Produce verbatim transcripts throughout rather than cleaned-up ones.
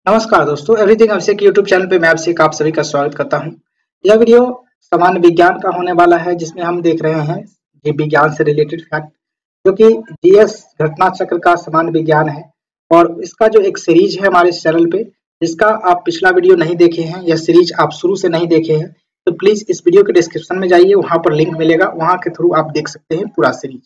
नमस्कार दोस्तों, एवरीथिंग अभिषेक YouTube channel पे मैं अभिषेक आप सभी का स्वागत करता हूं। यह वीडियो सामान्य विज्ञान का होने वाला है, जिसमें हम देख रहे हैं ये विज्ञान से रिलेटेड फैक्ट, जो कि जीएस घटना चक्र का सामान्य विज्ञान है। और इसका जो एक सीरीज है हमारे इस चैनल पे, जिसका आप पिछला वीडियो नहीं देखे हैं, यह सीरीज आप शुरू से नहीं देखे हैं, तो प्लीज इस वीडियो के डिस्क्रिप्शन में जाइए, वहां पर लिंक मिलेगा, वहां के थ्रू आप देख सकते हैं पूरा सीरीज।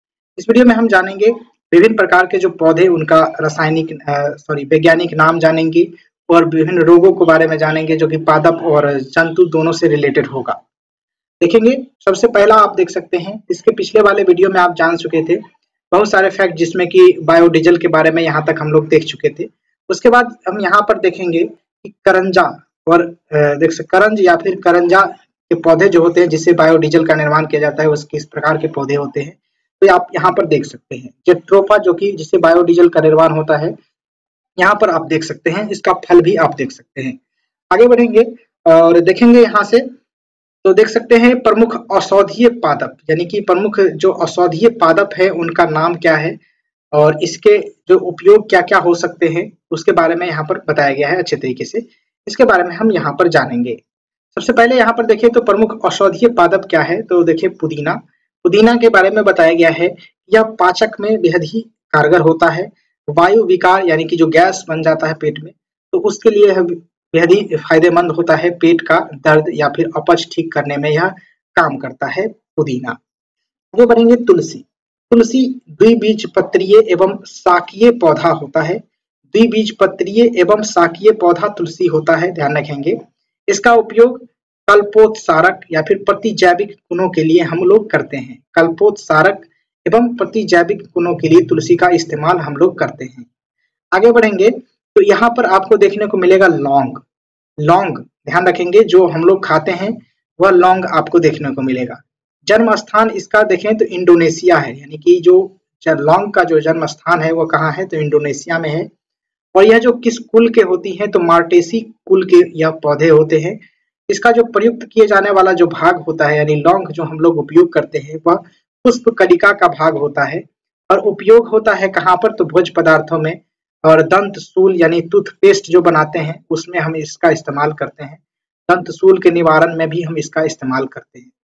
इस वीडियो में हम जानेंगे विभिन्न प्रकार के जो पौधे, उनका रासायनिक सॉरी वैज्ञानिक नाम जानेंगे, और विभिन्न रोगों के बारे में जानेंगे जो कि पादप और जंतु दोनों से रिलेटेड होगा। देखेंगे सबसे पहला आप देख सकते हैं, इसके पिछले वाले वीडियो में आप जान चुके थे बहुत सारे फैक्ट, जिसमें कि बायोडीजल के बारे में यहाँ तक हम लोग देख चुके थे। उसके बाद हम यहाँ पर देखेंगे कि करंजा और देख सकते करंज या फिर करंजा के पौधे जो होते हैं, जिससे बायोडीजल का निर्माण किया जाता है, उसके किस प्रकार के पौधे होते हैं, तो आप यहाँ पर देख सकते हैं। जेट्रोफा, जो कि जिससे बायोडीजल का निर्माण होता है, यहाँ पर आप देख सकते हैं, इसका फल भी आप देख सकते हैं। आगे बढ़ेंगे और देखेंगे यहाँ से, तो देख सकते हैं प्रमुख औषधीय पादप, यानी कि प्रमुख जो औषधीय पादप है उनका नाम क्या है और इसके जो उपयोग क्या क्या हो सकते हैं, उसके बारे में यहाँ पर बताया गया है अच्छे तरीके से। इसके बारे में हम यहाँ पर जानेंगे। सबसे पहले यहाँ पर देखिए तो प्रमुख औषधीय पादप क्या है, तो देखिए पुदीना। पुदीना के बारे में बताया गया है, यह पाचक में बेहद ही कारगर होता है। वायु विकार यानी कि जो गैस बन जाता है पेट में, तो उसके लिए यह बेहद ही फायदेमंद होता है। पेट का दर्द या फिर अपच ठीक करने में यह काम करता है पुदीना। आगे बढ़ेंगे तुलसी। तुलसी द्विबीजपत्रीय एवं शाकीय पौधा होता है। द्विबीजपत्रीय एवं शाकीय पौधा तुलसी होता है, ध्यान रखेंगे। इसका उपयोग कल्पोत्सारक या फिर प्रतिजैविक गुणों के लिए हम लोग करते हैं। कल्पोत्सारक एवं प्रतिजैविक गुणों के लिए तुलसी का इस्तेमाल हम लोग करते हैं। आगे बढ़ेंगे तो यहाँ पर आपको देखने को मिलेगा लौंग। लौंग ध्यान रखेंगे, जो हम लोग खाते हैं वह लौंग आपको देखने को मिलेगा। जन्म स्थान इसका देखें तो इंडोनेशिया है, यानी कि जो लौंग का जो जन्म स्थान है वो कहाँ है, तो इंडोनेशिया में है। और यह जो किस कुल के होती है, तो मार्टेसी कुल के यह पौधे होते हैं। इसका जो प्रयुक्त किए जाने वाला जो भाग होता है, यानी लौंग जो हम लोग उपयोग करते हैं, वह पुष्प कलिका का भाग होता है। और उपयोग होता है कहाँ पर, तो भोज्य पदार्थों में। और दंत सूल यानी टूथपेस्ट जो बनाते हैं उसमें हम इसका इस्तेमाल करते हैं। दंत सूल के निवारण में भी हम इसका इस्तेमाल करते हैं।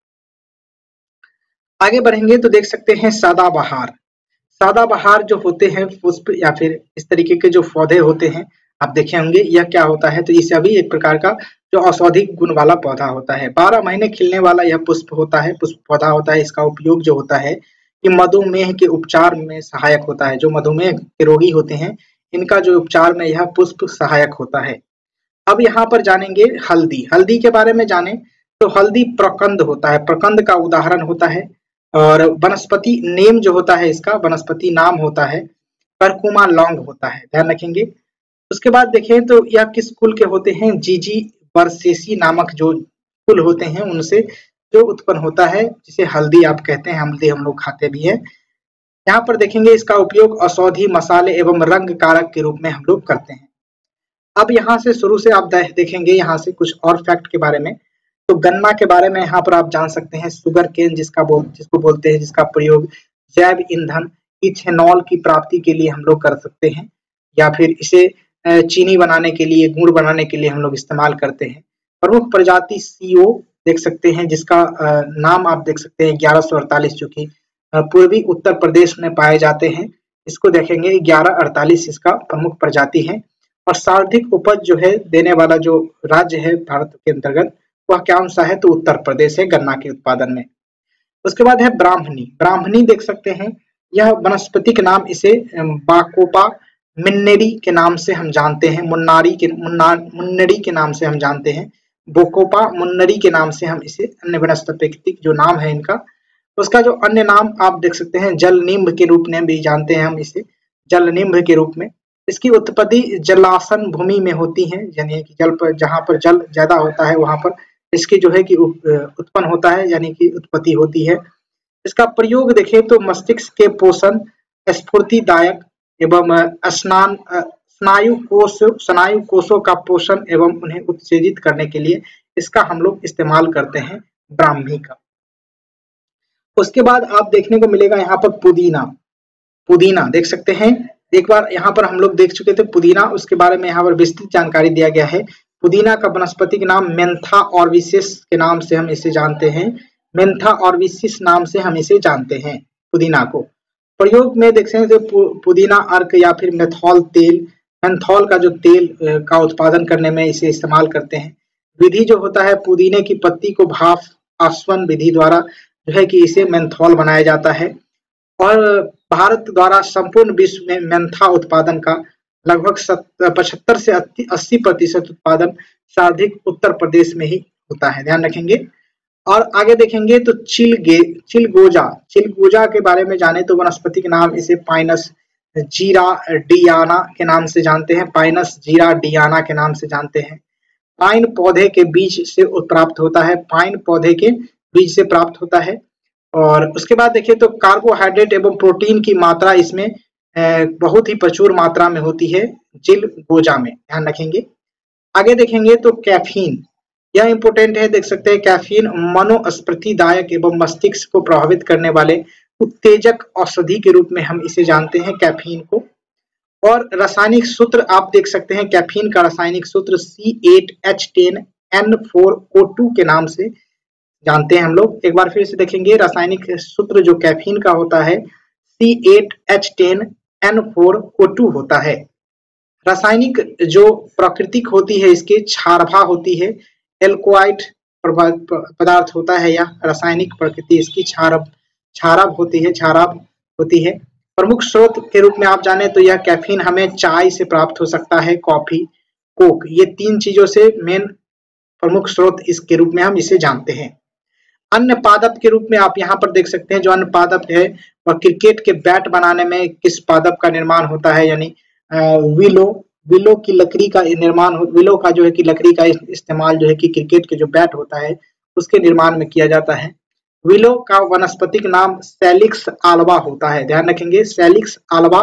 आगे बढ़ेंगे तो देख सकते हैं सदाबहार। सदाबहार जो होते हैं पुष्प या फिर इस तरीके के जो पौधे होते हैं, आप देखे होंगे यह क्या होता है, तो ये सभी एक प्रकार का जो औषधिक गुण वाला पौधा होता है। बारह महीने खिलने वाला यह पुष्प होता है, पुष्प पौधा होता है। इसका उपयोग जो होता है कि मधुमेह के उपचार में सहायक होता है। जो मधुमेह के रोगी होते हैं, इनका जो उपचार में यह पुष्प सहायक होता है। अब यहाँ पर जानेंगे हल्दी। हल्दी के बारे में जाने तो हल्दी प्रकंद होता है, प्रकंद का उदाहरण होता है। और वनस्पति नेम जो होता है, इसका वनस्पति नाम होता है करकुमा लौंग होता है, ध्यान रखेंगे। उसके बाद देखें तो यह किस कुल के होते हैं, जीजी बरसेसी नामक जो कुल होते हैं उनसे जो उत्पन्न होता है, जिसे हल्दी आप कहते हैं। हल्दी हम लोग खाते भी हैं। यहाँ पर देखेंगे इसका उपयोग औषधि, मसाले एवं रंग कारक के रूप में हम लोग करते हैं। अब यहाँ से शुरू से आप देखेंगे यहाँ से कुछ और फैक्ट के बारे में। तो गन्ना के बारे में यहाँ पर आप जान सकते हैं। सुगर केन जिसका बोल जिसको बोलते हैं, जिसका प्रयोग जैव ईंधन इथेनॉल की प्राप्ति के लिए हम लोग कर सकते हैं, या फिर इसे चीनी बनाने के लिए, गुड़ बनाने के लिए हम लोग इस्तेमाल करते हैं। प्रमुख प्रजाति सीओ देख सकते हैं, जिसका नाम आप देख सकते हैं ग्यारह सौ अड़तालीस, जो कि पूर्वी उत्तर प्रदेश में पाए जाते हैं। इसको देखेंगे ग्यारह अड़तालीस इसका प्रमुख प्रजाति है। और सर्वाधिक उपज जो है देने वाला जो राज्य है भारत के अंतर्गत, वह कौन सा है, तो उत्तर प्रदेश है गन्ना के उत्पादन में। उसके बाद है ब्राह्मणी। ब्राह्मणी देख सकते हैं, यह वनस्पति के नाम इसे बाकोपा मिन्नेरी के नाम से हम जानते हैं। मुन्नारी के मुन्ना मुन्नरी के नाम से हम जानते हैं। बोकोपा मुन्नरी के नाम से हम इसे, अन्य वनस्पतिक जो नाम है इनका। उसका जो अन्य नाम आप देख सकते हैं, जल नींब के रूप में भी जानते हैं हम इसे, जल नींब के रूप में। इसकी उत्पत्ति जलासन भूमि में होती है, यानी कि जल पर, जहाँ पर जल ज्यादा होता है वहां पर इसकी जो है कि उत्पन्न होता है, यानी कि उत्पत्ति होती है। इसका प्रयोग देखें तो मस्तिष्क के पोषण, स्फूर्तिदायक एवं स्नान स्नायु कोष स्नायु कोषों का पोषण एवं उन्हें उत्तेजित करने के लिए इसका हम लोग इस्तेमाल करते हैं, ब्राह्मी का। उसके बाद आप देखने को मिलेगा यहाँ पर पुदीना। पुदीना देख सकते हैं, एक बार यहाँ पर हम लोग देख चुके थे पुदीना, उसके बारे में यहाँ पर विस्तृत जानकारी दिया गया है। पुदीना का वनस्पतिक नाम मेंथा ऑर्बिसिस के नाम से हम इसे जानते हैं। मेंथा ऑर्बिसिस नाम से हम इसे जानते हैं पुदीना को। प्रयोग में देख सकते हैं पुदीना अर्क या फिर मेथॉल तेल, मेंथॉल का जो तेल का उत्पादन करने में इसे इस्तेमाल करते हैं। विधि जो होता है पुदीने की पत्ती को भाप आस्वन विधि द्वारा जो है कि इसे मेंथॉल बनाया जाता है। और भारत द्वारा संपूर्ण विश्व में मेंथा उत्पादन का लगभग पचहत्तर से अस्सी प्रतिशत उत्पादन सर्वाधिक उत्तर प्रदेश में ही होता है, ध्यान रखेंगे। और आगे देखेंगे तो चिलगे चिलगोजा चिलगोजा के बारे में जाने तो वनस्पति के नाम इसे पाइनस जीरा डियाना के नाम से जानते हैं, पाइनस जीरा डियाना के नाम से जानते हैं। पाइन पौधे के बीज से प्राप्त होता है, पाइन पौधे के बीज से प्राप्त होता है। और उसके बाद देखिए तो कार्बोहाइड्रेट एवं प्रोटीन की मात्रा इसमें बहुत ही प्रचुर मात्रा में होती है चिलगोजा में, ध्यान रखेंगे। आगे देखेंगे तो कैफीन, यह इंपोर्टेंट है, देख सकते हैं कैफीन मनोस्फूर्तिदायक एवं मस्तिष्क को प्रभावित करने वाले उत्तेजक औषधि के रूप में हम इसे जानते हैं कैफीन को। और रासायनिक सूत्र आप देख सकते हैं, कैफीन का रासायनिक सूत्र C eight H ten N four O two के नाम से जानते हैं हम लोग। एक बार फिर से देखेंगे, रासायनिक सूत्र जो कैफीन का होता है C eight H ten N four O two होता है। रासायनिक जो प्राकृतिक होती है इसके क्षारभा होती है, एल्कोहाइड पदार्थ होता है, या रासायनिक प्रकृति इसकी क्षारभ क्षारभ होती है क्षारभ होती है। प्रमुख स्रोत के रूप में आप जाने तो यह कैफीन हमें चाय से प्राप्त हो सकता है, कॉफी, कोक, ये तीन चीजों से मेन प्रमुख स्रोत इसके रूप में हम इसे जानते हैं। अन्य पादप के रूप में आप यहाँ पर देख सकते हैं, जो अन्य पादप है वह क्रिकेट के बैट बनाने में किस पादप का निर्माण होता है, यानी विलो विलो की लकड़ी का निर्माण, विलो का जो है कि लकड़ी का इस्तेमाल जो है कि क्रिकेट के जो बैट होता है उसके निर्माण में किया जाता है। विलो का वनस्पतिक नाम सैलिक्स आल्बा होता है, ध्यान रखेंगे, सैलिक्स आल्बा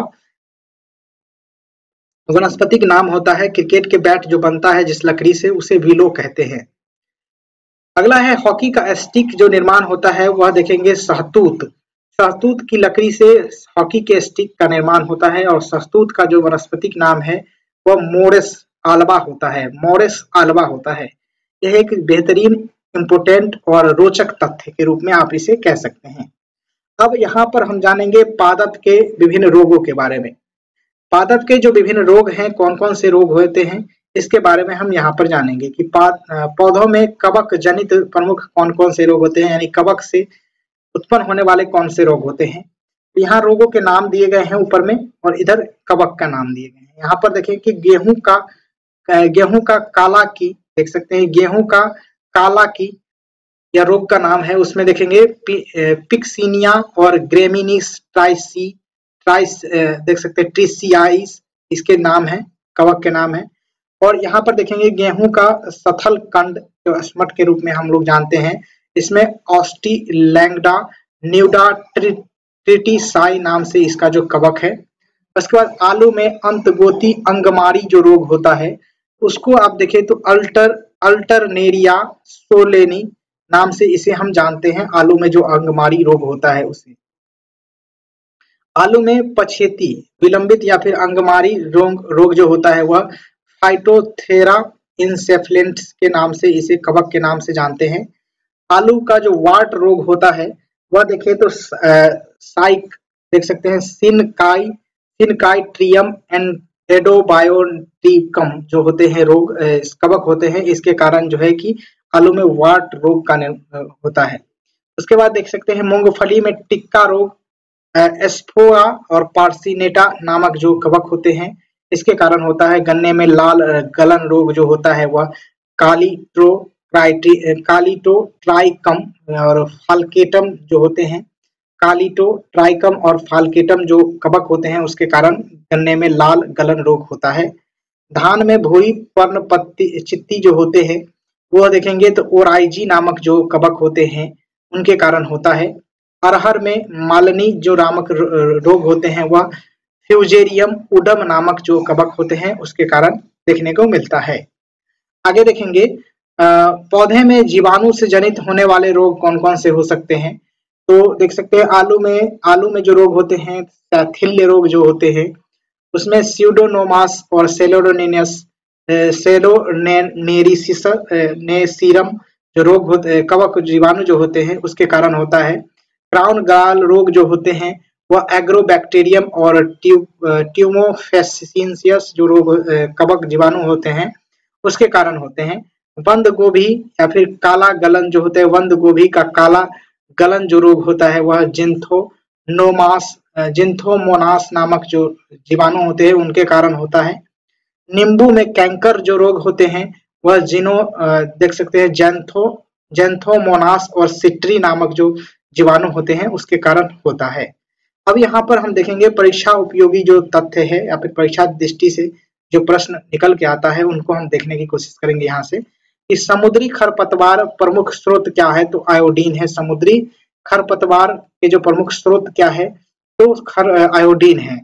वनस्पतिक नाम होता है। क्रिकेट के बैट जो बनता है जिस लकड़ी से उसे विलो कहते हैं। अगला है हॉकी का स्टिक जो निर्माण होता है वह देखेंगे सहतूत, सहतूत की लकड़ी से हॉकी के स्टिक का निर्माण होता है। और सहतूत का जो वनस्पतिक नाम है वह मोरेस आल्बा होता है, मोरेस आल्बा होता है। यह एक बेहतरीन इम्पोर्टेंट और रोचक तथ्य के रूप में आप इसे कह सकते हैं। अब यहाँ पर हम जानेंगे पादप के विभिन्न रोगों के बारे में। पादप के जो विभिन्न रोग हैं, कौन कौन से रोग होते हैं, इसके बारे में हम यहाँ पर जानेंगे कि पौधों में कवक जनित प्रमुख कौन कौन से रोग होते हैं, यानी कवक से उत्पन्न होने वाले कौन से रोग होते हैं। यहाँ रोगों के नाम दिए गए हैं ऊपर में, और इधर कवक का नाम दिए गए हैं। यहाँ पर देखें कि गेहूं का गेहूं का काला की, देख सकते हैं गेहूं का काला की या रोग का नाम है, उसमें देखेंगे पि, पिक्सीनिया और ग्रेमिनीस ट्राइसी ट्राइस देख सकते हैं ट्रिसियाइस, इसके नाम है, कवक के नाम है। और यहाँ पर देखेंगे गेहूं का सथल कंड जो स्मट के रूप में हम लोग जानते हैं, इसमें ऑस्टिलैंगडा न्यूडा ट्रिटिसाई नाम से इसका जो कवक है। उसके बाद आलू में अंतगोती अंगमारी जो रोग होता है उसको आप देखें तो अल्टर अल्टरनेरिया सोलेनी नाम से इसे हम जानते हैं, आलू में जो अंगमारी रोग होता है उसे। आलू में पछेती विलंबित या फिर अंगमारी रोग रोग जो होता है वह फाइटोथेरा इंसेफ्लेंट्स के नाम से इसे कवक के नाम से जानते हैं। आलू का जो वार्ट रोग होता है वह देखें तो साइक देख सकते हैं सिनकाई सिनकाइट्रियम एंड एडोबायोटिकम जो होते हैं रोग कवक होते हैं, इसके कारण जो है कि आलू में वार्ट रोग का होता है। उसके बाद देख सकते हैं मूंगफली में टिक्का रोग, एस्फोरा और पार्सिनेटा नामक जो कवक होते हैं इसके कारण होता है। गन्ने में लाल गलन रोग जो होता है वह कालीट्रो कालीटो ट्राइकम और फाल्केटम जो होते हैं, कालीटो ट्राइकम और फाल्केटम जो कवक होते हैं उसके कारण गन्ने में लाल गलन रोग होता है। धान में भूरी पर्णपत्ती चित्ती जो होते हैं वह देखेंगे तो ओराइजी नामक जो कवक होते हैं उनके कारण होता है। अरहर में मालनी जो नामक रोग होते हैं वह फ्यूजेरियम उडम नामक जो कवक होते हैं उसके कारण देखने को मिलता है। आगे देखेंगे पौधे में जीवाणु से जनित होने वाले रोग कौन कौन से हो सकते हैं, तो देख सकते हैं आलू में आलू में जो रोग होते हैं सैथिल्य रोग जो होते हैं, उसमें स्यूडोमोनास और सेलोनेरियस सेलोनेरिसिस नेसीरम जो रोग होते कवक जीवाणु जो होते हैं उसके कारण होता है। क्राउन गाल रोग जो होते हैं वह एग्रोबैक्टीरियम और ट्यू ट्यूमोफेसियंसियस जो रोग कवक जीवाणु होते हैं उसके कारण होते हैं। बंद गोभी या फिर काला गलन जो होता है, बंद गोभी का काला गलन जो रोग होता है वह जिंथोनोमास जिंथोमोनास नामक जो जीवाणु होते हैं उनके कारण होता है। नींबू में कैंकर जो रोग होते हैं वह जिनो देख सकते हैं जैंथो जैंथोमोनास और सिट्री नामक जो जीवाणु होते हैं उसके कारण होता है। अब यहाँ पर हम देखेंगे परीक्षा उपयोगी जो तथ्य है या फिर परीक्षा दृष्टि से जो प्रश्न निकल के आता है उनको हम देखने की कोशिश करेंगे यहाँ से कि समुद्री खरपतवार प्रमुख स्रोत क्या है, तो आयोडीन है। समुद्री खरपतवार के जो प्रमुख स्रोत क्या है, तो खर आयोडीन है।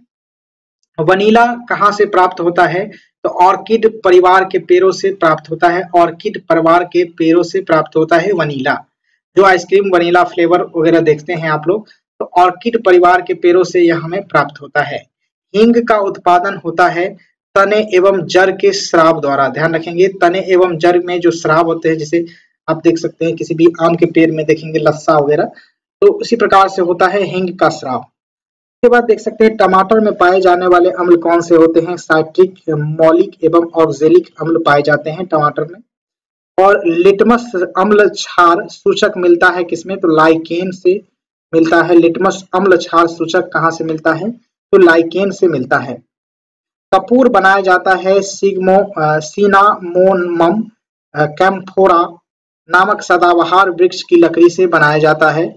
वनीला कहाँ से प्राप्त होता है, तो ऑर्किड परिवार के पेड़ों से प्राप्त होता है। ऑर्किड परिवार के पेड़ों से प्राप्त होता है वनीला। जो आइसक्रीम वनीला फ्लेवर वगैरह देखते हैं आप लोग, तो ऑर्किड परिवार के पेड़ों से यह हमें प्राप्त होता है। हींग का उत्पादन होता है तने एवं जड़ के स्राव द्वारा। ध्यान रखेंगे, तने एवं जड़ में जो स्राव होते हैं, जैसे आप देख सकते हैं किसी भी आम के पेड़ में देखेंगे लस्सा वगैरह, तो उसी प्रकार से होता है हींग का स्राव। उसके बाद देख सकते हैं टमाटर में पाए जाने वाले अम्ल कौन से होते हैं, साइट्रिक, मौलिक एवं ऑक्जेलिक अम्ल पाए जाते हैं टमाटर में। और लिटमस अम्ल क्षार सूचक मिलता है किसमें, तो लाइकेन से मिलता है। लिटमस अम्ल क्षार सूचक कहाँ से मिलता है, तो लाइकेन से मिलता है। कपूर बनाया जाता है सिग्मो सिनामोमम कैम्फोरा नामक सदाबहार वृक्ष की लकड़ी से बनाया जाता है।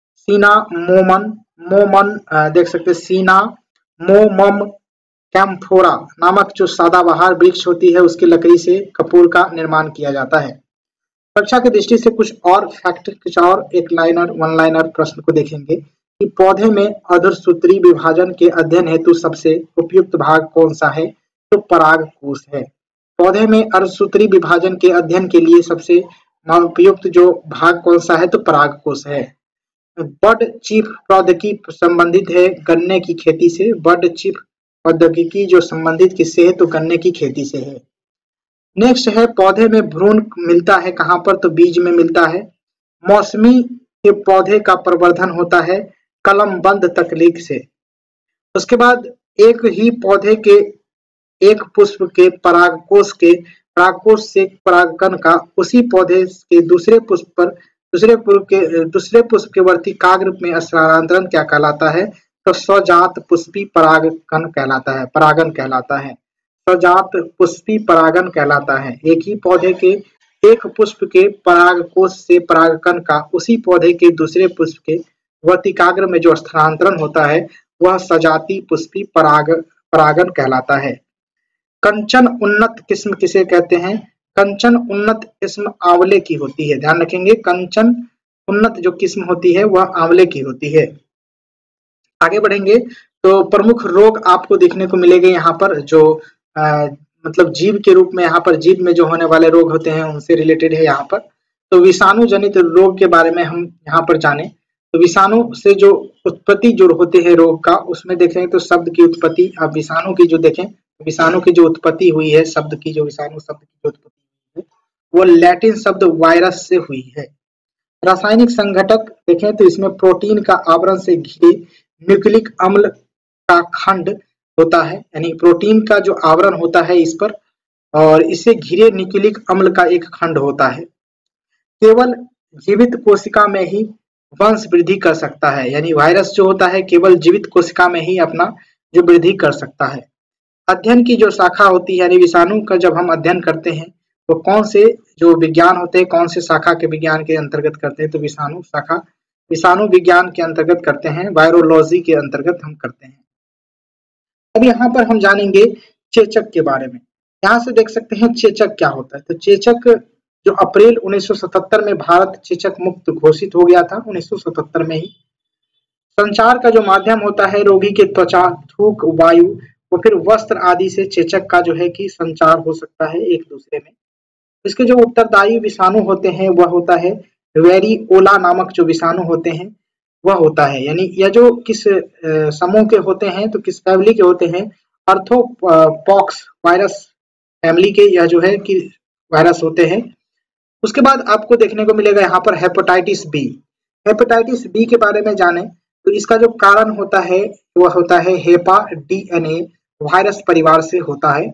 सिनामोमन मोमन देख सकते हैं सिनामोमम कैम्फोरा नामक जो सदाबहार वृक्ष होती है उसकी लकड़ी से कपूर का निर्माण किया जाता है। परीक्षा की दृष्टि से कुछ और फैक्ट, कुछ और एक लाइनर वन लाइनर प्रश्न को देखेंगे कि पौधे में अर्धसूत्री विभाजन के अध्ययन हेतु सबसे उपयुक्त भाग कौन सा है, तो परागकोश है। पौधे में अर्धसूत्री विभाजन के अध्ययन के लिए सबसे उपयुक्त जो भाग कौन सा है, तो परागकोश है। बर्ड चीफ प्रौद्योगिकी संबंधित है गन्ने की खेती से। बर्ड चीफ प्रौद्योगिकी जो संबंधित किससे है, तो गन्ने की खेती से है। नेक्स्ट है पौधे में भ्रूण मिलता है कहाँ पर, तो बीज में मिलता है। मौसमी के पौधे का प्रवर्धन होता है कलमबंद तकनीक से। उसके बाद एक ही पौधे के एक पुष्प के परागकोश के परागकोश से परागकण का उसी पौधे के दूसरे पुष्प पर दूसरे पुष्प के दूसरे पुष्प के वर्तिकाग्र में स्थानांतरण क्या कहलाता है, तो स्वजात पुष्पी परागकण कहलाता है, परागन कहलाता है। स्वजात पुष्पी परागन कहलाता है। एक ही पौधे के एक पुष्प के परागकोश से परागकण का उसी पौधे के दूसरे पुष्प के वर्तिकाग्र में जो स्थानांतरण होता है वह सजाती पुष्पी पराग परागन कहलाता है। कंचन उन्नत किस्म किसे कहते हैं, कंचन उन्नत किस्म आंवले की होती है। ध्यान रखेंगे, कंचन उन्नत जो किस्म होती है वह आंवले की होती है। आगे बढ़ेंगे तो प्रमुख रोग आपको देखने को मिलेंगे यहाँ पर, जो आ, मतलब जीव के रूप में यहाँ पर जीव में जो होने वाले रोग होते हैं उनसे रिलेटेड है यहाँ पर। तो विषाणु जनित रोग के बारे में हम यहाँ पर जाने, तो विषाणु से जो उत्पत्ति जो होते हैं रोग का, उसमें देखें तो शब्द की उत्पत्ति, आप विषाणु की जो देखें, विषाणु की जो उत्पत्ति हुई है, शब्द की जो विषाणु शब्द की जो उत्पत्ति हुई है वो लैटिन शब्द वायरस से हुई है। रासायनिक संघटक देखें तो इसमें प्रोटीन का आवरण से घिरे न्यूक्लिक अम्ल का खंड होता है, यानी प्रोटीन का जो आवरण होता है इस पर और इससे घिरे न्यूक्लिक अम्ल का एक खंड होता है। केवल जीवित कोशिका में ही वंश वृद्धि कर सकता है, यानी वायरस जो होता है केवल जीवित कोशिका में ही अपना जो वृद्धि कर सकता है। अध्ययन की जो शाखा होती है, यानी विषाणु का जब हम अध्ययन करते हैं वो कौन से जो विज्ञान होते हैं, कौन से शाखा के विज्ञान के अंतर्गत करते हैं, तो विषाणु शाखा विषाणु विज्ञान के अंतर्गत करते हैं, वायरोलॉजी के अंतर्गत हम करते हैं। अब यहाँ पर हम जानेंगे चेचक के बारे में। यहाँ से देख सकते हैं चेचक क्या होता है, तो चेचक जो अप्रैल उन्नीस सौ सतहत्तर में भारत चेचक मुक्त घोषित हो गया था, उन्नीस सौ सतहत्तर में ही। संचार का जो माध्यम होता है रोगी के त्वचा, थूक, वायु और फिर वस्त्र आदि से चेचक का जो है कि संचार हो सकता है एक दूसरे में। इसके जो उत्तरदायी विषाणु होते हैं वह होता है वेरिओला नामक जो विषाणु होते हैं वह होता है, यानी यह जो किस समूह के होते हैं, तो किस फैमिली के होते हैं, आर्थ्रोपॉक्स वायरस फैमिली के यह जो है कि वायरस होते हैं। उसके बाद आपको देखने को मिलेगा यहाँ पर हेपेटाइटिस बी। हेपेटाइटिस बी के बारे में जाने तो इसका जो कारण होता है वह होता है हेपा डीएनए वायरस परिवार से होता है।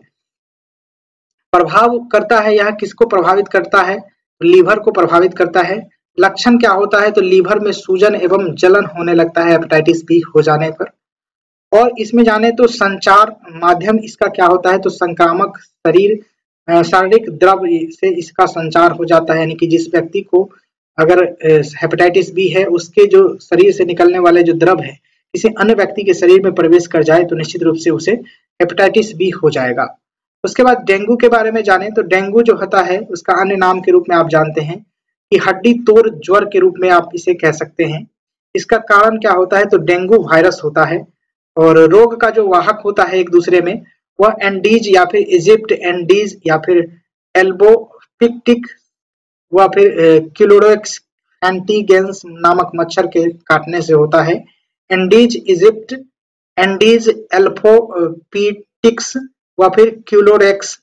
प्रभाव करता है, यह किसको प्रभावित करता है? लीवर को प्रभावित करता है। लक्षण क्या होता है? तो लीवर में सूजन एवं जलन होने लगता है हेपेटाइटिस बी हो जाने पर। और इसमें जाने तो संचार माध्यम इसका क्या होता है? तो संक्रामक शरीर शारीरिक द्रव से इसका संचार हो जाता है, यानी कि जिस व्यक्ति को अगर हेपेटाइटिस बी है उसके जो शरीर से निकलने वाले जो द्रव है किसी अन्य व्यक्ति के शरीर में प्रवेश कर जाए तो निश्चित रूप से उसे हेपेटाइटिस बी हो जाएगा। उसके बाद डेंगू के बारे में जाने तो डेंगू जो होता है उसका अन्य नाम के रूप में आप जानते हैं कि हड्डी तोड़ ज्वर के रूप में आप इसे कह सकते हैं। इसका कारण क्या होता है? तो डेंगू वायरस होता है और रोग का जो वाहक होता है एक दूसरे में वह एंडीज या फिर इजिप्ट एंडीज या फिर एल्बोपिक्टिक व फिर क्यूलोडेक्स एंटीगेंस नामक मच्छर के काटने से होता है। एंडीज इजिप्ट एंडीज एल्फोपिटिक्स व फिर क्यूलोडेक्स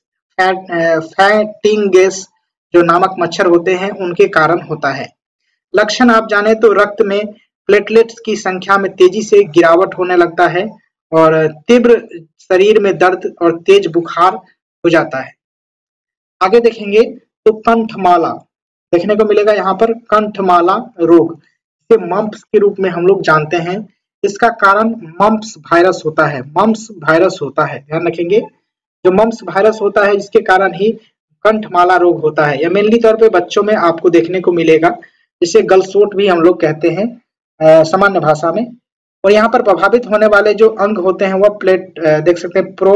फैटिंगेस जो नामक मच्छर होते हैं उनके कारण होता है। लक्षण आप जाने तो रक्त में प्लेटलेट्स की संख्या में तेजी से गिरावट होने लगता है और तीव्र शरीर में दर्द और तेज बुखार हो जाता है। आगे देखेंगे तो कंठमाला देखने को मिलेगा यहाँ पर। कंठमाला रोग इसे मम्प्स के रूप में हम लोग जानते हैं। इसका कारण मम्प्स वायरस होता है। मम्प्स वायरस होता है, ध्यान रखेंगे, जो मम्प्स वायरस होता है इसके कारण ही कंठमाला रोग होता है। यह मेनली तौर पे बच्चों में आपको देखने को मिलेगा, जिसे गलसोट भी हम लोग कहते हैं सामान्य भाषा में। और यहाँ पर प्रभावित होने वाले जो अंग होते हैं वह प्लेट देख सकते हैं प्रो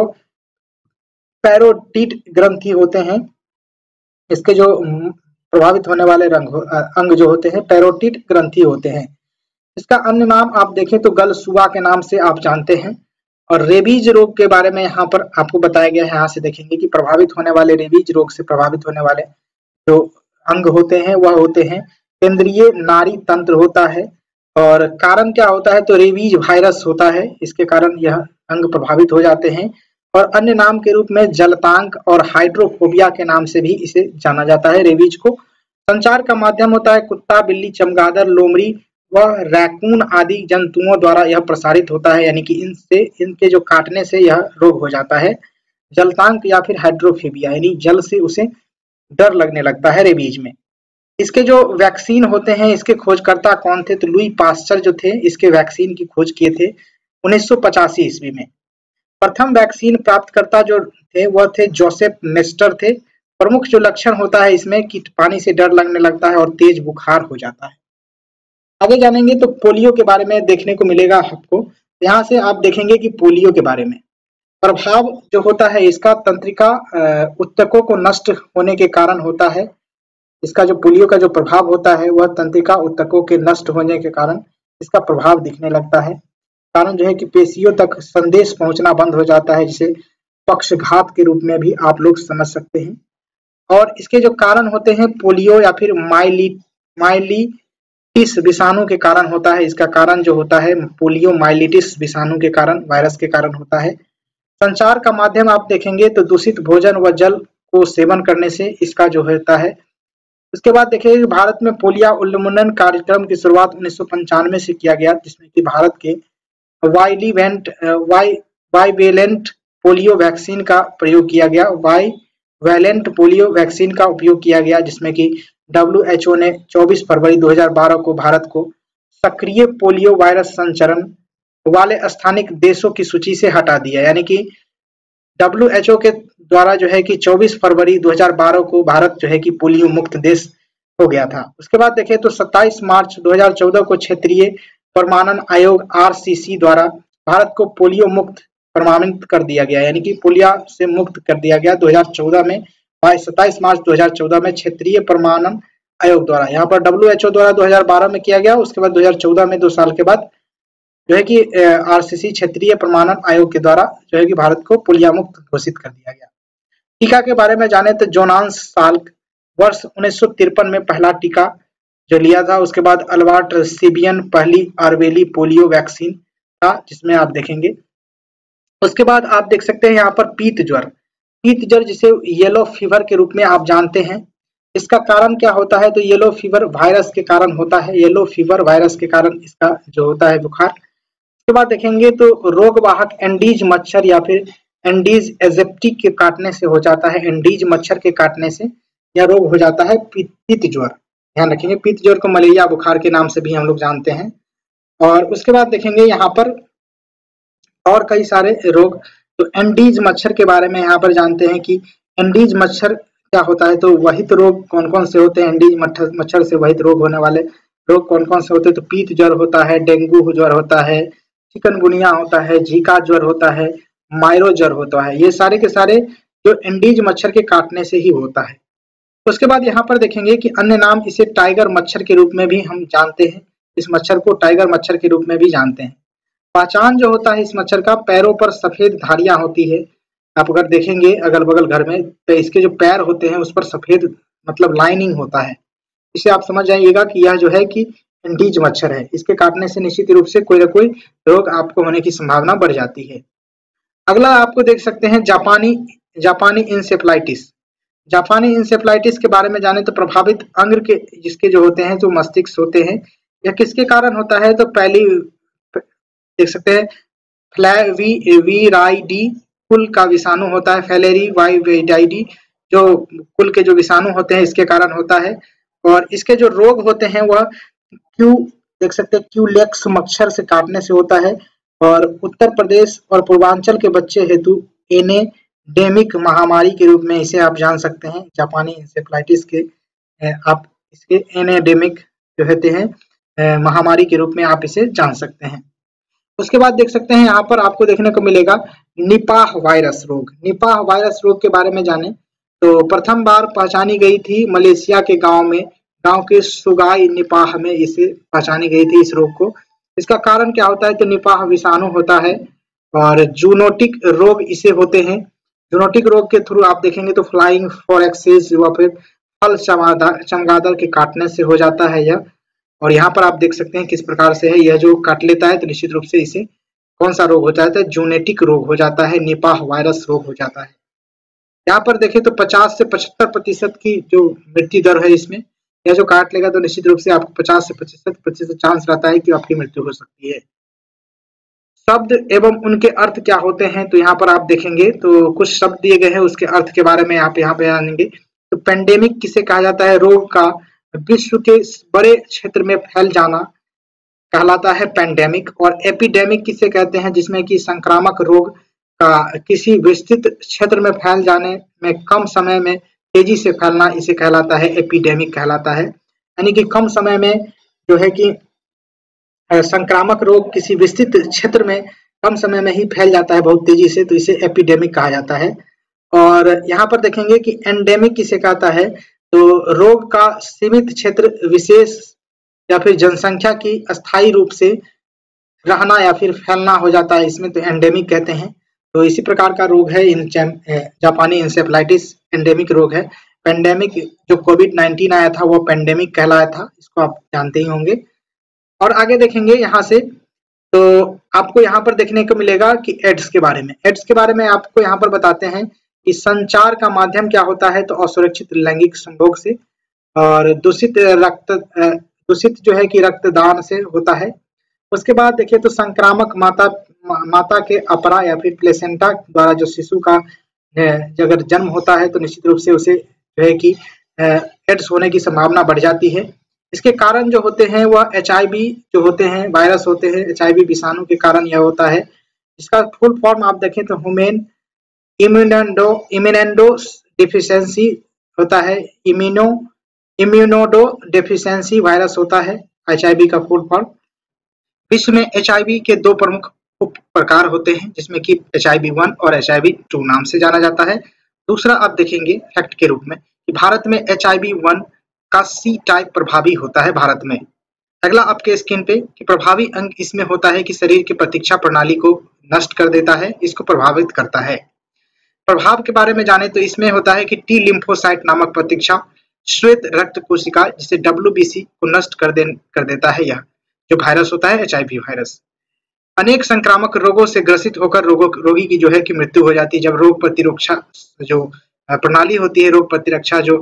पैरोटिड ग्रंथि होते हैं। इसके जो प्रभावित होने वाले रंग अंग जो होते हैं पैरोटिड ग्रंथि होते हैं। इसका अन्य नाम आप देखें तो गलसुआ के नाम से आप जानते हैं। और रेबीज रोग के बारे में यहाँ पर आपको बताया गया है। यहाँ से देखेंगे कि प्रभावित होने वाले रेबीज रोग से प्रभावित होने वाले जो अंग होते हैं वह होते हैं केंद्रीय नाड़ी तंत्र होता है। और कारण क्या होता है? तो रेबीज वायरस होता है, इसके कारण यह अंग प्रभावित हो जाते हैं। और अन्य नाम के रूप में जलतांक और हाइड्रोफोबिया के नाम से भी इसे जाना जाता है रेबीज को। संचार का माध्यम होता है कुत्ता, बिल्ली, चमगादड़, लोमड़ी व रैकून आदि जंतुओं द्वारा यह प्रसारित होता है, यानी कि इनसे इनके जो काटने से यह रोग हो जाता है। जलतांक या फिर हाइड्रोफोबिया यानी जल से उसे डर लगने लगता है रेबीज में। इसके जो वैक्सीन होते हैं इसके खोजकर्ता कौन थे? तो लुई पास्चर जो थे इसके वैक्सीन की खोज किए थे उन्नीस सौ पचासी ईस्वी में। प्रथम वैक्सीन प्राप्तकर्ता जो थे वह थे जोसेफ नेस्टर थे। प्रमुख जो लक्षण होता है इसमें कि पानी से डर लगने लगता है और तेज बुखार हो जाता है। आगे जानेंगे तो पोलियो के बारे में देखने को मिलेगा आपको। यहाँ से आप देखेंगे कि पोलियो के बारे में प्रभाव जो होता है इसका तंत्रिका उत्तकों को नष्ट होने के कारण होता है। इसका जो पोलियो का जो प्रभाव होता है वह तंत्रिका उत्तकों के नष्ट होने के कारण इसका प्रभाव दिखने लगता है। कारण जो है कि पेशियों तक संदेश पहुंचना बंद हो जाता है, जिसे पक्षघात के रूप में भी आप लोग समझ सकते हैं। और इसके जो कारण होते हैं पोलियो या फिर माइली माइलिटिस विषाणु के कारण होता है। इसका कारण जो होता है पोलियो माइलिटिस विषाणु के कारण, वायरस के कारण होता है। संचार का माध्यम आप देखेंगे तो दूषित भोजन व जल को सेवन करने से इसका जो होता है। उसके बाद देखिए भारत में पोलियो उन्मूलन कार्यक्रम की शुरुआत उन्नीस सौ पंचानवे से किया गया, जिसमें कि भारत के bivalent bi bivalent polio vaccine का प्रयोग किया गया। वाई वैलेंट पोलियो वैक्सीन का उपयोग किया गया, जिसमें कि डब्ल्यू एच ओ ने चौबीस फरवरी दो हज़ार बारह को भारत को सक्रिय पोलियो वायरस संचरण वाले स्थानिक देशों की सूची से हटा दिया। यानी कि डब्ल्यू एच ओ के द्वारा जो है कि चौबीस फरवरी दो हज़ार बारह को भारत जो है कि पोलियो मुक्त देश हो गया था। उसके बाद देखें तो सत्ताईस मार्च दो हज़ार चौदह को क्षेत्रीय प्रमाणन आयोग आर सी सी द्वारा भारत को पोलियो मुक्त प्रमाणित कर दिया गया, यानी कि पोलियो से मुक्त कर दिया गया दो हज़ार चौदह में। सत्ताईस मार्च दो हज़ार चौदह में क्षेत्रीय प्रमाणन आयोग द्वारा, यहाँ पर डब्ल्यू एच ओ द्वारा दो हज़ार बारह में किया गया। उसके बाद दो हज़ार चौदह में दो साल के बाद जो है कि आर सी सी क्षेत्रीय प्रमाणन आयोग के द्वारा जो है कि भारत को पोलियो मुक्त घोषित कर दिया गया। टीका के बारे में जाने तो जोनास साल्क वर्ष उन्नीस सौ तिरपन में पहला टीका जो लिया था। उसके बाद अल्बर्ट सिबियन पहली आरवेली पोलियो वैक्सीन था, जिसमें आप देखेंगे उसके बाद आप देख सकते हैं यहाँ पर पीत ज्वर। पीत ज्वर जिसे येलो फीवर के रूप में आप जानते हैं, इसका कारण क्या होता है? तो येलो फीवर वायरस के कारण होता है। येलो फीवर वायरस के कारण इसका जो होता है बुखार। उसके बाद देखेंगे तो रोग वाहक एंडीज मच्छर या फिर एंडीज एजेप्टी के काटने से हो जाता है। एंडीज मच्छर के काटने से यह रोग हो जाता है पीत ज्वर। ध्यान रखेंगे, पीत ज्वर को मलेरिया बुखार के नाम से भी हम लोग जानते हैं। और उसके बाद देखेंगे यहाँ पर और कई सारे रोग। तो एंडीज मच्छर के बारे में यहाँ पर जानते हैं कि एंडीज मच्छर क्या होता है। तो वहित रोग कौन कौन से होते हैं? एंडीज मच्छर मच्छर से वहित रोग होने वाले रोग कौन कौन से होते हैं? तो पीत ज्वर होता है, डेंगू ज्वर होता है, चिकनगुनिया होता है, जीका ज्वर होता है, माइरो ज्वर होता है। ये सारे के सारे जो एंडीज मच्छर के काटने से ही होता है। उसके बाद यहाँ पर देखेंगे कि अन्य नाम, इसे टाइगर मच्छर के रूप में भी हम जानते हैं। इस मच्छर को टाइगर मच्छर के रूप में भी जानते हैं। पहचान जो होता है इस मच्छर का, पैरों पर सफेद धारियां होती है। आप अगर देखेंगे अगल बगल घर में तो इसके जो पैर होते हैं उस पर सफेद मतलब लाइनिंग होता है। इसे आप समझ जाइएगा कि यह जो है कि एंडीज मच्छर है। इसके काटने से निश्चित रूप से कोई ना कोई रोग आपको होने की संभावना बढ़ जाती है। अगला आपको देख सकते हैं जापानी जापानी इंसेफ्लाइटिस। जापानी इंसेफ्लाइटिस के बारे में जाने तो प्रभावित अंग के जिसके जो होते हैं जो मस्तिष्क होते हैं, यह किसके कारण होता है? तो पहली देख सकते हैं फ्लैवीराइडी कुल का विषाणु होता है। फैलेरी वाइडाइडी जो कुल के जो विषाणु होते हैं इसके कारण होता है। और इसके जो रोग होते हैं वह क्यू देख सकते हैं क्यूलेक्स मच्छर से काटने से होता है। और उत्तर प्रदेश और पूर्वांचल के बच्चे हेतु एनेडेमिक महामारी के रूप में इसे आप जान सकते हैं। जापानी इंसेफ्लाइटिस के आप इसके एनेडेमिक जो होते हैं महामारी के रूप में आप इसे जान सकते हैं। उसके बाद देख सकते हैं यहाँ पर आपको देखने को मिलेगा निपाह वायरस रोग। निपाह वायरस रोग के बारे में जाने तो प्रथम बार पहचानी गई थी मलेशिया के गांव में, गांव के सुगाई निपाह में इसे पहचानी गई थी इस रोग को। इसका कारण क्या होता है? तो निपाह विषाणु होता है और जूनोटिक रोग इसे होते हैं। जूनोटिक रोग के थ्रू आप देखेंगे तो फ्लाइंग फॉरेक्सिस या फिर फल चमगादड़ के काटने से हो जाता है यह। और यहाँ पर आप देख सकते हैं किस प्रकार से है, यह जो काट लेता है तो निश्चित रूप से इसे कौन सा रोग हो जाता है? जूनेटिक रोग हो जाता है, निपाह वायरस रोग हो जाता है। यहाँ पर देखें तो पचास से पचहत्तर प्रतिशत की जो मृत्यु दर है इसमें, यह जो काट लेगा तो निश्चित रूप से आपको पचास से पचहत्तर प्रतिशत चांस रहता है कि आपकी मृत्यु हो सकती है। शब्द एवं उनके अर्थ क्या होते हैं? तो यहाँ पर आप देखेंगे तो कुछ शब्द दिए गए हैं, उसके अर्थ के बारे में आप यहाँ पे जानेंगे। तो पेंडेमिक किसे कहा जाता है? रोग का विश्व के बड़े क्षेत्र में फैल जाना कहलाता है पेंडेमिक। और एपिडेमिक किसे कहते हैं? जिसमें कि संक्रामक रोग का किसी विस्तृत क्षेत्र में फैल जाने में कम समय में तेजी से फैलना, इसे कहलाता है एपिडेमिक कहलाता है। यानी कि कम समय में जो है कि संक्रामक रोग किसी विस्तृत क्षेत्र में कम समय में ही फैल जाता है बहुत तेजी से, तो इसे एपिडेमिक कहा जाता है। और यहाँ पर देखेंगे कि एंडेमिक किसे कहता है? तो रोग का सीमित क्षेत्र विशेष या फिर जनसंख्या की अस्थायी रूप से रहना या फिर फैलना हो जाता है, इसमें तो एंडेमिक कहते हैं। तो इसी प्रकार का रोग है इन जापानी इंसेफ्लाइटिस, एंडेमिक रोग है। पेंडेमिक जो कोविड नाइनटीन आया था वो पेंडेमिक कहलाया था, इसको आप जानते ही होंगे। और आगे देखेंगे यहाँ से तो आपको यहाँ पर देखने को मिलेगा कि एड्स के बारे में। एड्स के बारे में आपको यहाँ पर बताते हैं कि संचार का माध्यम क्या होता है? तो असुरक्षित लैंगिक संभोग से और दूषित रक्त दूषित जो है कि रक्तदान से होता है। उसके बाद देखिए तो संक्रामक माता माता के अपरा या फिर प्लेसेंटा द्वारा जो शिशु का अगर जन्म होता है तो निश्चित रूप से उसे जो है कि एड्स होने की संभावना बढ़ जाती है। इसके कारण जो होते हैं वह एच आई वी जो होते हैं वायरस होते हैं, एच आई वी विषाणु के कारण यह होता है। इसका फुल फॉर्म आप देखें तो ह्यूमन इम्यूनोडो इम्यूनोडो डिफिशियंसी होता है। इम्यूनो इम्यूनोडो डेफिशिएंसी वायरस होता है एच आई वी का फुल फॉर्म। विश्व में एच आई वी के दो प्रमुख उप प्रकार होते हैं जिसमें कि एच आई वी वन और एच आई वी टू नाम से जाना जाता है। दूसरा आप देखेंगे फैक्ट के रूप में कि भारत में एच आई वी वन का सी टाइप प्रभावी होता है भारत में। अगला आपके स्क्रीन पे कि प्रभावी अंग इसमें होता है कि शरीर की प्रतीक्षा प्रणाली को नष्ट कर देता है, इसको प्रभावित करता है। प्रभाव के बारे में जाने तो इसमें होता है कि टी लिम्फोसाइट नामक प्रतीक्षा श्वेत रक्त कोशिका जिसे डब्ल्यू बी सी को नष्ट कर दे कर देता है, यह जो वायरस होता है एच आई वी वायरस। अनेक संक्रामक रोगों से ग्रसित होकर रोगों रोगी की जो है कि मृत्यु हो जाती है जब रोग प्रतिरक्षा जो प्रणाली होती है, रोग प्रतिरक्षा जो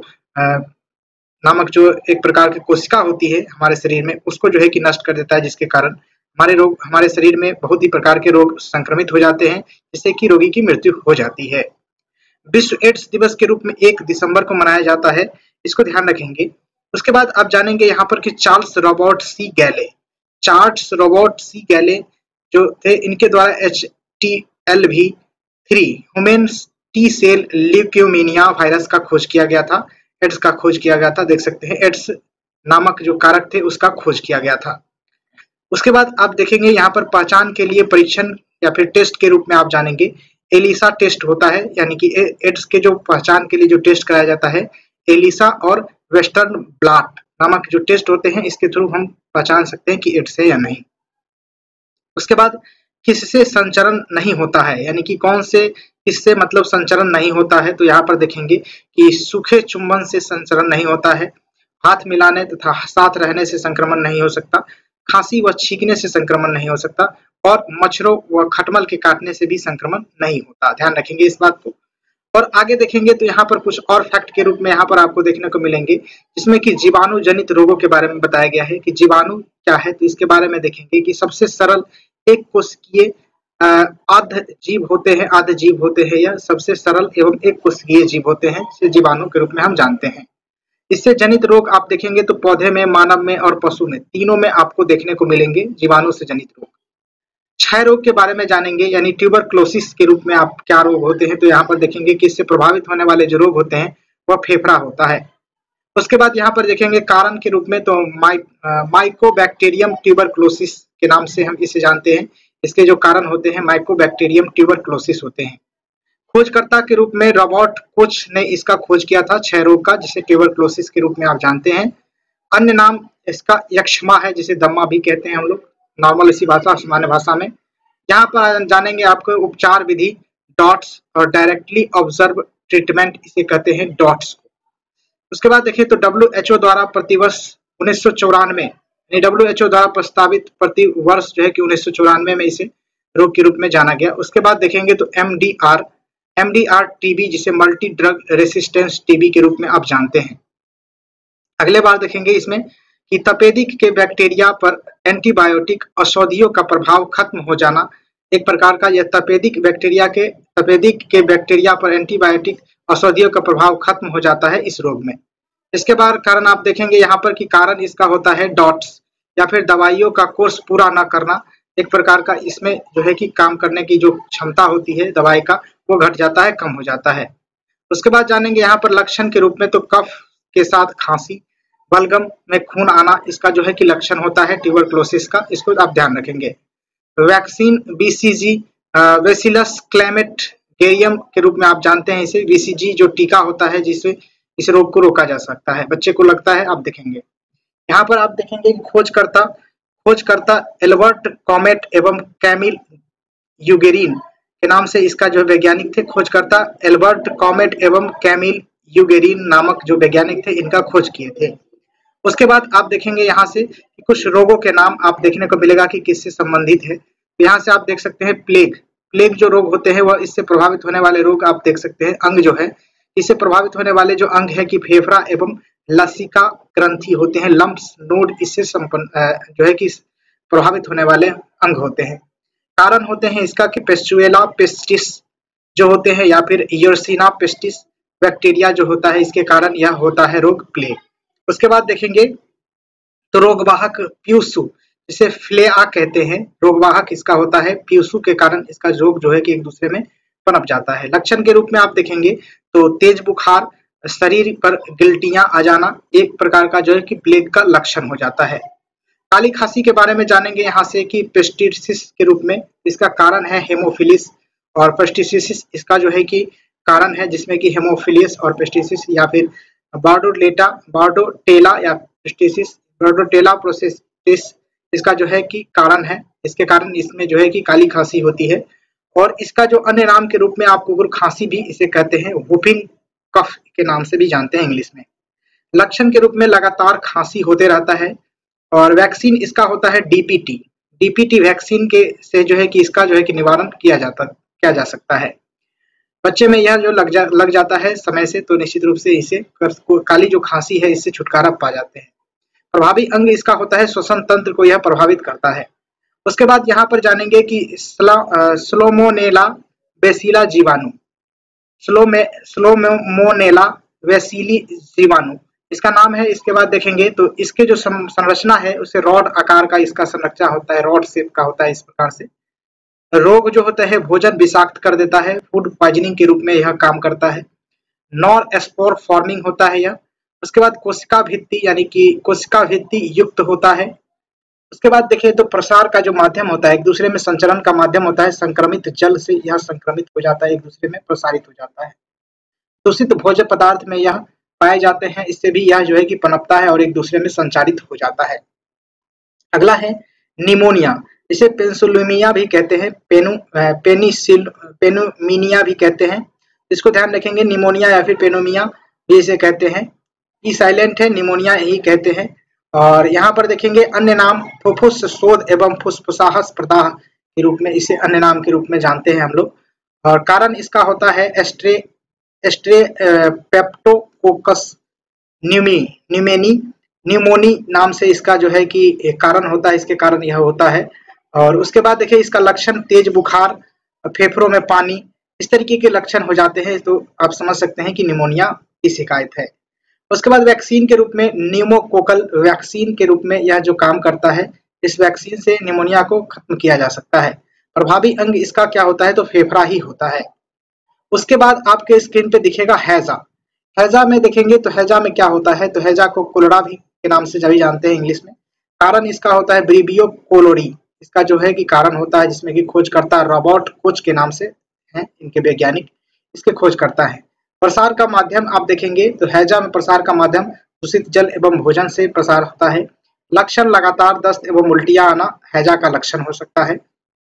नामक जो एक प्रकार की कोशिका होती है हमारे शरीर में, उसको जो है कि नष्ट कर देता है, जिसके कारण हमारे रोग हमारे शरीर में बहुत ही प्रकार के रोग संक्रमित हो जाते हैं, जिससे कि रोगी की मृत्यु हो जाती है। विश्व एड्स दिवस के रूप में एक दिसंबर को मनाया जाता है, इसको ध्यान रखेंगे। उसके बाद आप जानेंगे यहाँ पर कि चार्ल्स रॉबर्ट सी गैले चार्ल्स रॉबर्ट सी गैले जो थे, इनके द्वारा H T L V three human T cell leukaemia virus का खोज किया गया था, एड्स का खोज किया गया था। देख सकते हैं एड्स नामक जो कारक थे उसका खोज किया गया था। उसके बाद आप देखेंगे यहाँ पर पहचान के लिए परीक्षण या फिर टेस्ट के रूप में आप जानेंगे एलिसा टेस्ट होता है, यानी कि एड्स के जो पहचान के लिए जो टेस्ट कराया जाता है एलिसा और वेस्टर्न ब्लॉट नामक जो टेस्ट होते हैं, इसके थ्रू हम पहचान सकते हैं कि एड्स है या नहीं। उसके बाद किससे संचरण नहीं होता है, यानी कि कौन से किससे मतलब संचरण नहीं होता है, तो यहाँ पर देखेंगे कि सूखे चुंबन से संचरण नहीं होता है, हाथ मिलाने तथा साथ रहने से संक्रमण नहीं हो सकता, खांसी व छींकने से संक्रमण नहीं हो सकता, और मच्छरों व खटमल के काटने से भी संक्रमण नहीं होता। ध्यान रखेंगे इस बात को। और आगे देखेंगे तो यहाँ पर कुछ और फैक्ट के रूप में यहाँ पर आपको देखने को मिलेंगे, जिसमें कि जीवाणु जनित रोगों के बारे में बताया गया है कि जीवाणु क्या है, तो इसके बारे में देखेंगे कि सबसे सरल एक कोशिकीय आध जीव होते हैं आध जीव होते हैं या सबसे सरल एवं एक कोशिकीय जीव होते हैं, जिसे जीवाणु के रूप में हम जानते हैं। इससे जनित रोग आप देखेंगे तो पौधे में, मानव में और पशु में, तीनों में आपको देखने को मिलेंगे जीवाणु से जनित रोग। क्षय रोग के बारे में जानेंगे, यानी ट्यूबरक्लोसिस के रूप में आप क्या रोग होते हैं, तो यहाँ पर देखेंगे कि इससे प्रभावित होने वाले जो रोग होते हैं वह फेफड़ा होता है। उसके बाद यहाँ पर देखेंगे कारण के रूप में तो माइ माइकोबैक्टीरियम ट्यूबरक्लोसिस के नाम से हम इसे जानते हैं। इसके जो कारण होते हैं माइकोबैक्टीरियम ट्यूबरक्लोसिस होते हैं। खोजकर्ता के रूप में रॉबर्ट कोच ने इसका खोज किया था क्षय रोग का, जिसे ट्यूबरक्लोसिस के रूप में आप जानते हैं। अन्य नाम इसका यक्ष्मा है, जिसे दम्मा भी कहते हैं हम लोग नॉर्मल इसी भाषा सामान्य भाषा में। यहाँ पर जानेंगे आपको उपचार विधि डॉट्स और डायरेक्टली ऑब्जर्व ट्रीटमेंट इसे कहते हैं डॉट्स को। उसके बाद देखिए तो डब्ल्यू एच ओ द्वारा प्रतिवर्ष उन्नीस सौ चौरानवे डब्ल्यू एच ओ द्वारा प्रस्तावित प्रति वर्ष जो है कि उन्नीस सौ चौरानवे में इसे रोग के रूप में जाना गया। उसके बाद देखेंगे तो M D R M D R TB, जिसे मल्टी ड्रग रेसिस्टेंस टीबी के रूप में आप जानते हैं। अगले बार देखेंगे इसमें कि तपेदिक के बैक्टीरिया पर एंटीबायोटिक औषधियों का प्रभाव खत्म हो जाना, एक प्रकार का यह तपेदिक बैक्टीरिया के तपेदिक के बैक्टीरिया पर एंटीबायोटिक औषधियों का प्रभाव खत्म हो जाता है इस रोग में। इसके बाद कारण आप देखेंगे यहाँ पर कि कारण इसका होता है डॉट्स या फिर दवाइयों का कोर्स पूरा न करना, एक प्रकार का इसमें जो है कि काम करने की जो क्षमता होती है दवाई का वो घट जाता है, कम हो जाता है। उसके बाद जानेंगे यहाँ पर लक्षण के रूप में तो कफ के साथ खांसी, बलगम में खून आना, इसका जो है कि लक्षण होता है ट्यूबरक्लोसिस का, इसको आप ध्यान रखेंगे। वैक्सीन बीसीजी बेसिलस क्लैमिडियम के रूप में आप जानते हैं इसे, बीसीजी जो टीका होता है जिससे इस रोग को रोका जा सकता है, बच्चे को लगता है, आप देखेंगे। यहाँ पर आप देखेंगे खोजकर्ता खोजकर्ता एल्बर्ट कॉमेट एवं कैमिल यूगेरिन के नाम से इसका जो वैज्ञानिक थे, खोजकर्ता एल्बर्ट कॉमेट एवं कैमिल यूगेरिन नामक जो वैज्ञानिक थे, इनका खोज किए थे। उसके बाद आप देखेंगे यहाँ से कि कुछ रोगों के नाम आप देखने को मिलेगा कि किससे संबंधित है। यहाँ से आप देख सकते हैं प्लेग प्लेग जो रोग होते हैं वह इससे प्रभावित होने वाले रोग आप देख सकते हैं। अंग जो है इससे प्रभावित होने वाले जो अंग है कि फेफड़ा एवं लसिका ग्रंथि होते हैं, लंप्स नोड इससे संपन्न जो है कि प्रभावित होने वाले अंग होते हैं। कारण होते हैं इसका कि पेस्चुएला पेस्टिस जो होते हैं या फिर यर्सिना पेस्टिस बैक्टीरिया जो होता है, इसके कारण यह होता है रोग प्लेग। उसके बाद देखेंगे तो रोगवाहक प्यूसु, जिसे फ्लेआ कहते हैं, रोगवाहक इसका होता है प्यूसु के कारण इसका रोग जो है कि एक दूसरे में पनप जाता है। लक्षण के रूप में आप देखेंगे तो तेज बुखार, शरीर पर गिल्टियां आ जाना, एक प्रकार का जो है कि प्लेग का लक्षण हो जाता है। काली खांसी के बारे में जानेंगे यहाँ से कि पेस्टिसिस के रूप में, इसका कारण है हेमोफिलिस, और पेस्टिसिस इसका जो है कि कारण है जिसमें कि हेमोफिलिस और पेस्टिसिस या फिर बार्डोलेटा बार्डोटेला या पेस्टिसिस बार्डोटेला प्रोसेसिस इसका जो है कि कारण है, इसके कारण इसमें जो है कि काली खांसी होती है। और इसका जो अन्य नाम के रूप में आप कुकुर खांसी भी इसे कहते हैं, वुफिंग कफ के नाम से भी जानते हैं इंग्लिश में। लक्षण के रूप में लगातार खांसी होते रहता है। और वैक्सीन इसका होता है डीपीटी डीपीटी वैक्सीन के से जो है कि इसका जो है कि निवारण किया जाता किया जा सकता है। बच्चे में यह जो लग जा लग जाता है समय से, तो निश्चित रूप से इसे काली जो खांसी है इससे छुटकारा पा जाते हैं। प्रभावी अंग इसका होता है श्वसन तंत्र को यह प्रभावित करता है। उसके बाद यहाँ पर जानेंगे कि स्लोमोनेला बेसिला जीवाणु, स्लोमे स्लोमोनेला बेसिली जीवाणु इसका नाम है। इसके बाद देखेंगे तो इसके जो संरचना है उसे रॉड आकार का इसका संरचना होता है, रॉड शेप का होता है। इस प्रकार से रोग जो होता है भोजन विषाक्त कर देता है, फूड पॉइजनिंग के रूप में यह काम करता है। नॉर स्पोर फॉर्मिंग होता है यह। उसके बाद कोशिका भित्ति यानी कि कोशिका भित्ति युक्त होता है। उसके बाद देखिए तो प्रसार का जो माध्यम होता है, एक दूसरे में संचरण का माध्यम होता है। संक्रमित जल से यह संक्रमित हो जाता है, एक दूसरे में प्रसारित हो जाता है। दूषित भोज्य पदार्थ में यह पाए जाते हैं, इससे भी यह जो है कि पनपता है और एक दूसरे में संचारित हो जाता है। अगला है निमोनिया, इसे पेंसुलमिया भी कहते हैं, पेनु पेनिसिल पेनुमिनिया भी कहते हैं। इसको ध्यान रखेंगे, निमोनिया या फिर पेनुमिया भी इसे कहते हैं। ई साइलेंट है, निमोनिया यही कहते हैं। और यहाँ पर देखेंगे अन्य नाम फुफ्फुस शोध एवं फुसफुसाहस प्रदाह के रूप में इसे अन्य नाम के रूप में जानते हैं हम लोग। और कारण इसका होता है strep strep peptococcus pneumo pneumoniae pneumoniae नाम से इसका जो है कि कारण होता है, इसके कारण यह होता है। और उसके बाद देखिए इसका लक्षण तेज बुखार, फेफड़ों में पानी, इस तरीके के लक्षण हो जाते हैं, तो आप समझ सकते हैं कि निमोनिया की शिकायत है। उसके बाद वैक्सीन के रूप में न्यूमोकोकल वैक्सीन के रूप में यह जो काम करता है, इस वैक्सीन से निमोनिया को खत्म किया जा सकता है। प्रभावी अंग इसका क्या होता है, तो फेफड़ा ही होता है। उसके बाद आपके स्क्रीन पे दिखेगा हैजा। हैजा में देखेंगे तो हैजा में क्या होता है, तो हैजा को कोलोरा भी के नाम से सभी जानते हैं इंग्लिश में। कारण इसका होता है ब्रीबियो कोलोरी, इसका जो है कि कारण होता है, जिसमें कि खोजकर्ता रॉबर्ट कोच के नाम से हैं इनके वैज्ञानिक, इसके खोज करता है। प्रसार का माध्यम आप देखेंगे तो हैजा में प्रसार का माध्यम दूषित जल एवं भोजन से प्रसार होता है। लक्षण लगातार दस्त एवं उल्टियां आना हैजा का लक्षण हो सकता है।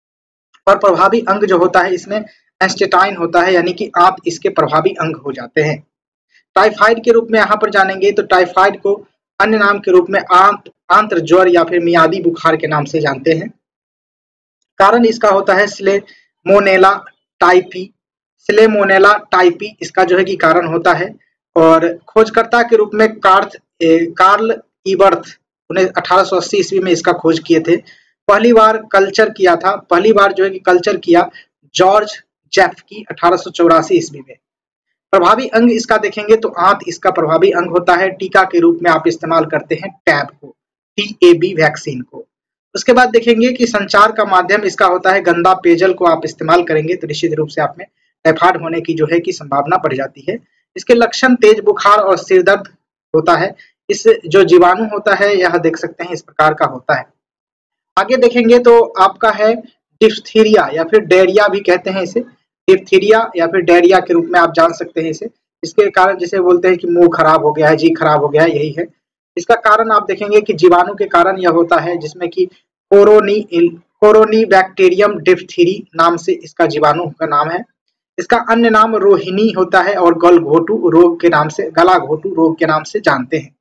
और प्रभावी अंग जो होता है इसमें एस्टेटाइन होता है, यानी कि आप इसके प्रभावी अंग हो जाते हैं। टाइफाइड के रूप में यहाँ पर जानेंगे तो टाइफाइड को अन्य नाम के रूप में आंत आंत्र ज्वर या फिर मियादी बुखार के नाम से जानते हैं। कारण इसका होता है स्लेमोनेला टाइफी स्लेमोनेला टाइपी इसका जो है कि कारण होता है। और खोजकर्ता के रूप में कार्थ कार्ल ईबर्थ उन्हें अठारह सौ अस्सी ईस्वी में इसका खोज किए थे। पहली बार कल्चर किया था पहली बार जो है कि कल्चर किया जॉर्ज जेफकी अठारह सौ चौरासी ईस्वी में। प्रभावी अंग इसका देखेंगे तो आंत इसका प्रभावी अंग होता है। टीका के रूप में आप इस्तेमाल करते हैं टैब को, टी ए बी वैक्सीन को। उसके बाद देखेंगे कि संचार का माध्यम इसका होता है गंदा पेयजल को आप इस्तेमाल करेंगे तो निश्चित रूप से आप में टाइफाइड होने की जो है कि संभावना बढ़ जाती है। इसके लक्षण तेज बुखार और सिर दर्द होता है। इस जो जीवाणु होता है यह देख सकते हैं इस प्रकार का होता है। आगे देखेंगे तो आपका है डिप्थीरिया या फिर डायरिया भी कहते हैं इसे। डिप्थीरिया या फिर डायरिया के रूप में आप जान सकते हैं इसे। इसके कारण जिसे बोलते हैं कि मुंह खराब हो गया है, जी खराब हो गया है, यही है इसका कारण। आप देखेंगे कि जीवाणु के कारण यह होता है, जिसमें कि कोरोनी कोरोनी बैक्टीरियम डिप्थीरी नाम से इसका जीवाणु का नाम है। इसका अन्य नाम रोहिणी होता है और गलघोटू रोग के नाम से गला घोटू रोग के नाम से जानते हैं।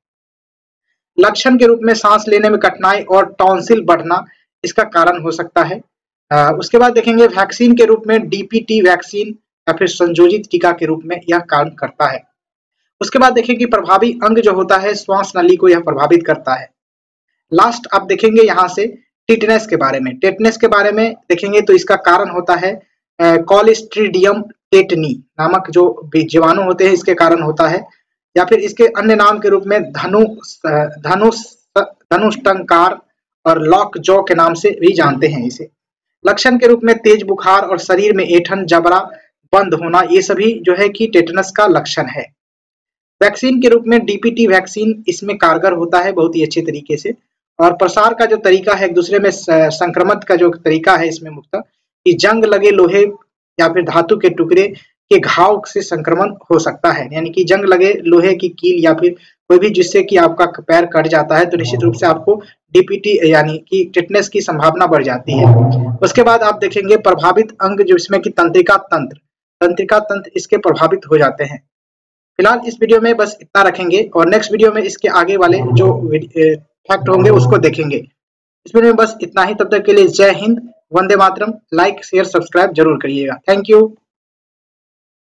लक्षण के रूप में सांस लेने में कठिनाई और टॉन्सिल बढ़ना इसका कारण हो सकता है। आ, उसके बाद देखेंगे वैक्सीन के रूप में डीपीटी वैक्सीन या फिर संयोजित टीका के रूप में यह काम करता है। उसके बाद देखेंगे कि प्रभावी अंग जो होता है श्वास नली को यह प्रभावित करता है। लास्ट आप देखेंगे यहाँ से टिटनेस के बारे में। टिटनेस के बारे में देखेंगे तो इसका कारण होता है कॉलिस्ट्रीडियम टेटनी नामक जो जीवाणु होते हैं इसके कारण होता है, या फिर इसके अन्य नाम के रूप में धनु धनुष धनुष्टंकार और लॉक जॉ के नाम से भी जानते हैं इसे। लक्षण के रूप में तेज बुखार और शरीर में ऐंठन जबड़ा बंद होना, ये सभी जो है कि टेटनस का लक्षण है। वैक्सीन के रूप में डीपीटी वैक्सीन इसमें कारगर होता है बहुत ही अच्छे तरीके से। और प्रसार का जो तरीका है, एक दूसरे में संक्रमण का जो तरीका है इसमें मुख्यतः कि जंग लगे लोहे या फिर धातु के टुकड़े के घाव से संक्रमण हो सकता है, यानी कि जंग लगे लोहे की कील या फिर कोई भी जिससे कि आपका पैर कट जाता है तो निश्चित रूप से आपको डीपीटी यानी कि टिटनेस की संभावना बढ़ जाती है। उसके बाद आप देखेंगे प्रभावित अंग जो इसमें कि तंत्रिका तंत्र तंत्रिका तंत्र इसके प्रभावित हो जाते हैं। फिलहाल इस वीडियो में बस इतना रखेंगे और नेक्स्ट वीडियो में इसके आगे वाले जो फैक्ट होंगे उसको देखेंगे। इस वीडियो में बस इतना ही। तब तक के लिए जय हिंद, वंदे मातरम। लाइक शेयर सब्सक्राइब जरूर करिएगा। Thank you.